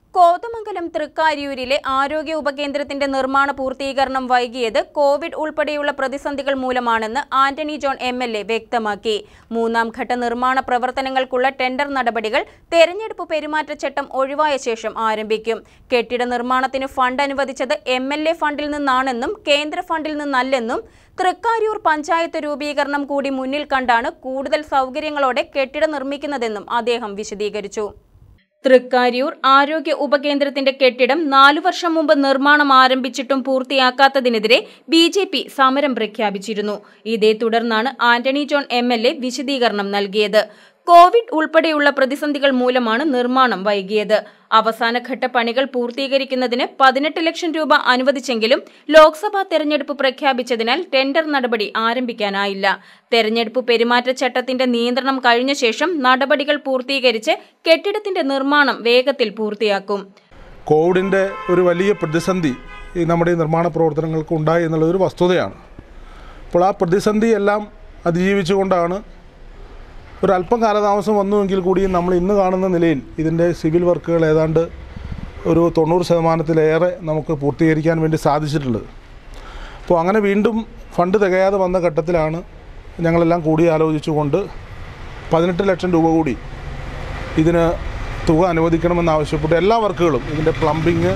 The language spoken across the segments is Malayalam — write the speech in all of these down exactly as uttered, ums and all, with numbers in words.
കോതമംഗലം തൃക്കാരിയൂരിലെ ആരോഗ്യ ഉപകേന്ദ്രത്തിന്റെ നിർമ്മാണ പൂർത്തീകരണം വൈകിയത് കോവിഡ് ഉൾപ്പെടെയുള്ള പ്രതിസന്ധികൾ മൂലമാണെന്ന് Antony John M L A വ്യക്തമാക്കി. മൂന്നാം ഘട്ട നിർമ്മാണ പ്രവർത്തനങ്ങൾക്കുള്ള ടെൻഡർ നടപടികൾ തെരഞ്ഞെടുപ്പ് പെരുമാറ്റച്ചട്ടം ഒഴിവായ ശേഷം ആരംഭിക്കും. കെട്ടിട നിർമ്മാണത്തിന് ഫണ്ട് അനുവദിച്ചത് എം എൽ എ ഫണ്ടിൽ നിന്നാണെന്നും കേന്ദ്ര ഫണ്ടിൽ നിന്നല്ലെന്നും തൃക്കാരിയൂർ പഞ്ചായത്ത് രൂപീകരണം കൂടി മുന്നിൽ കണ്ടാണ് കൂടുതൽ സൗകര്യങ്ങളോടെ കെട്ടിടം നിർമ്മിക്കുന്നതെന്നും അദ്ദേഹം വിശദീകരിച്ചു. തൃക്കാരിയൂർ ആരോഗ്യ ഉപകേന്ദ്രത്തിന്റെ കെട്ടിടം നാലു വർഷം മുമ്പ് നിർമ്മാണം ആരംഭിച്ചിട്ടും പൂർത്തിയാക്കാത്തതിനെതിരെ ബി ജെ പി സമരം പ്രഖ്യാപിച്ചിരുന്നു. ഇതേ തുടർന്നാണ് Antony John M L A വിശദീകരണം നൽകിയത്. കോവിഡ് ഉൾപ്പെടെയുള്ള പ്രതിസന്ധികൾ മൂലമാണ് നിർമ്മാണം വൈകിയത്. അവസാനഘട്ട പണികൾ പൂർത്തീകരിക്കുന്നതിന് പതിനെട്ട് ലക്ഷം രൂപ അനുവദിച്ചെങ്കിലും ലോക്സഭാ തെരഞ്ഞെടുപ്പ് പ്രഖ്യാപിച്ചതിനാൽ ടെൻഡർ നടപടി ആരംഭിക്കാനായില്ല. തെരഞ്ഞെടുപ്പ് പെരുമാറ്റച്ചട്ടത്തിന്റെ നിയന്ത്രണം കഴിഞ്ഞ ശേഷം നടപടികൾ പൂർത്തീകരിച്ച് കെട്ടിടത്തിന്റെ നിർമ്മാണം വേഗത്തിൽ പൂർത്തിയാക്കും. കോവിഡിന്റെ ഒരു വലിയ പ്രതിസന്ധി നമ്മുടെ നിർമ്മാണ പ്രവർത്തനങ്ങൾക്ക് ഉണ്ടായി എന്നുള്ളൊരു വസ്തുതയാണ്. അപ്പോൾ ആ പ്രതിസന്ധി എല്ലാം അതിജീവിച്ചുകൊണ്ടാണ് ഒരല്പം കാലതാമസം വന്നുവെങ്കിൽ കൂടിയും നമ്മൾ ഇന്ന് കാണുന്ന നിലയിൽ ഇതിൻ്റെ സിവിൽ വർക്കുകൾ ഏതാണ്ട് ഒരു തൊണ്ണൂറ് ശതമാനത്തിലേറെ നമുക്ക് പൂർത്തീകരിക്കാൻ വേണ്ടി സാധിച്ചിട്ടുള്ളത്. അപ്പോൾ അങ്ങനെ വീണ്ടും ഫണ്ട് തികയാതെ വന്ന ഘട്ടത്തിലാണ് ഞങ്ങളെല്ലാം കൂടി ആലോചിച്ചുകൊണ്ട് പതിനെട്ട് ലക്ഷം രൂപ കൂടി ഇതിന് തുക അനുവദിക്കണമെന്നാവശ്യപ്പെട്ട് എല്ലാ വർക്കുകളും ഇതിൻ്റെ പ്ലംബിങ്,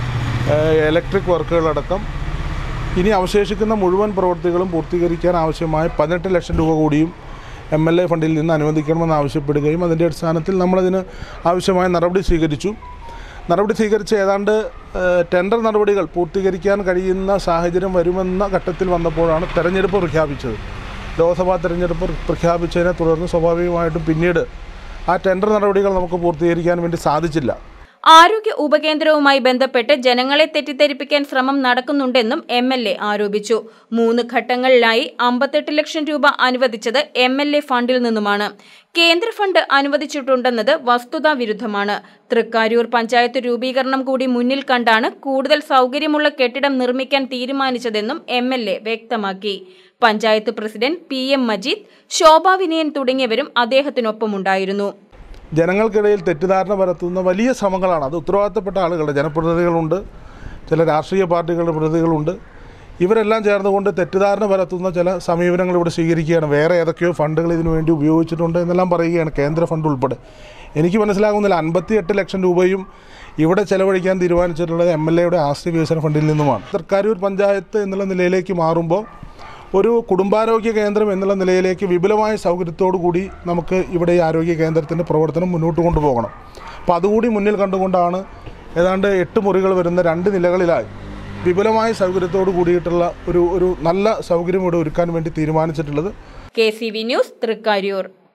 ഇലക്ട്രിക് വർക്കുകളടക്കം ഇനി അവശേഷിക്കുന്ന മുഴുവൻ പ്രവൃത്തികളും പൂർത്തീകരിക്കാൻ ആവശ്യമായ പതിനെട്ട് ലക്ഷം രൂപ കൂടിയും എം എൽ എ ഫണ്ടിൽ നിന്ന് അനുവദിക്കണമെന്ന് ആവശ്യപ്പെടുകയും അതിൻ്റെ അടിസ്ഥാനത്തിൽ നമ്മളതിന് ആവശ്യമായ നടപടി സ്വീകരിച്ചു. നടപടി സ്വീകരിച്ച് ഏതാണ്ട് ടെൻഡർ നടപടികൾ പൂർത്തീകരിക്കാൻ കഴിയുന്ന സാഹചര്യം വരുമെന്ന ഘട്ടത്തിൽ വന്നപ്പോഴാണ് തെരഞ്ഞെടുപ്പ് പ്രഖ്യാപിച്ചത്. ലോക്സഭാ തെരഞ്ഞെടുപ്പ് പ്രഖ്യാപിച്ചതിനെ തുടർന്ന് സ്വാഭാവികമായിട്ടും പിന്നീട് ആ ടെൻഡർ നടപടികൾ നമുക്ക് പൂർത്തീകരിക്കാൻ വേണ്ടി സാധിച്ചില്ല. ആരോഗ്യ ഉപകേന്ദ്രവുമായി ബന്ധപ്പെട്ട് ജനങ്ങളെ തെറ്റിദ്ധരിപ്പിക്കാൻ ശ്രമം നടക്കുന്നുണ്ടെന്നും എം എൽ എ ആരോപിച്ചു. മൂന്ന് ഘട്ടങ്ങളിലായി അമ്പത്തെട്ട് ലക്ഷം രൂപ അനുവദിച്ചത് എം എൽ എ ഫണ്ടിൽ നിന്നുമാണ്. കേന്ദ്ര ഫണ്ട് അനുവദിച്ചിട്ടുണ്ടെന്നത് വസ്തുതാ വിരുദ്ധമാണ്. തൃക്കാരിയൂർ പഞ്ചായത്ത് രൂപീകരണം കൂടി മുന്നിൽ കണ്ടാണ് കൂടുതൽ സൗകര്യമുള്ള കെട്ടിടം നിർമ്മിക്കാൻ തീരുമാനിച്ചതെന്നും എം എൽ എ വ്യക്തമാക്കി. Panchayat president P M Majeed, Shobha Vinayan തുടങ്ങിയവരും അദ്ദേഹത്തിനൊപ്പമുണ്ടായിരുന്നു. ജനങ്ങൾക്കിടയിൽ തെറ്റിദ്ധാരണ പരത്തുന്ന വലിയ ശ്രമങ്ങളാണ്. അത് ഉത്തരവാദിത്തപ്പെട്ട ആളുകളുടെ ജനപ്രതിനിധികളുണ്ട്, ചില രാഷ്ട്രീയ പാർട്ടികളുടെ പ്രതിനിധികളുണ്ട്. ഇവരെല്ലാം ചേർന്നുകൊണ്ട് തെറ്റിദ്ധാരണ പരത്തുന്ന ചില സമീപനങ്ങൾ ഇവിടെ സ്വീകരിക്കുകയാണ്. വേറെ ഏതൊക്കെയോ ഫണ്ടുകൾ ഇതിനു വേണ്ടി ഉപയോഗിച്ചിട്ടുണ്ട് എന്നെല്ലാം പറയുകയാണ്, കേന്ദ്ര ഫണ്ട് ഉൾപ്പെടെ. എനിക്ക് മനസ്സിലാകുന്നില്ല, അൻപത്തി എട്ട് ലക്ഷം രൂപയും ഇവിടെ ചെലവഴിക്കാൻ തീരുമാനിച്ചിട്ടുള്ളത് എം എൽ എയുടെ ആസ്തി വികസന ഫണ്ടിൽ നിന്നുമാണ്. തൃക്കാരിയൂർ പഞ്ചായത്ത് എന്നുള്ള നിലയിലേക്ക് മാറുമ്പോൾ ഒരു കുടുംബാരോഗ്യ കേന്ദ്രം എന്നുള്ള നിലയിലേക്ക് വിപുലമായ സൗകര്യത്തോടു കൂടി നമുക്ക് ഇവിടെ ഈ ആരോഗ്യ കേന്ദ്രത്തിൻ്റെ പ്രവർത്തനം മുന്നോട്ട് കൊണ്ടുപോകണം. അപ്പോൾ അതുകൂടി മുന്നിൽ കണ്ടുകൊണ്ടാണ് ഏതാണ്ട് എട്ട് മുറികൾ വരുന്ന രണ്ട് നിലകളിലായി വിപുലമായ സൗകര്യത്തോടു കൂടിയിട്ടുള്ള ഒരു ഒരു നല്ല സൗകര്യം ഇവിടെ ഒരുക്കാൻ വേണ്ടി തീരുമാനിച്ചിട്ടുള്ളത്. K C V news, Thrikkariyoor.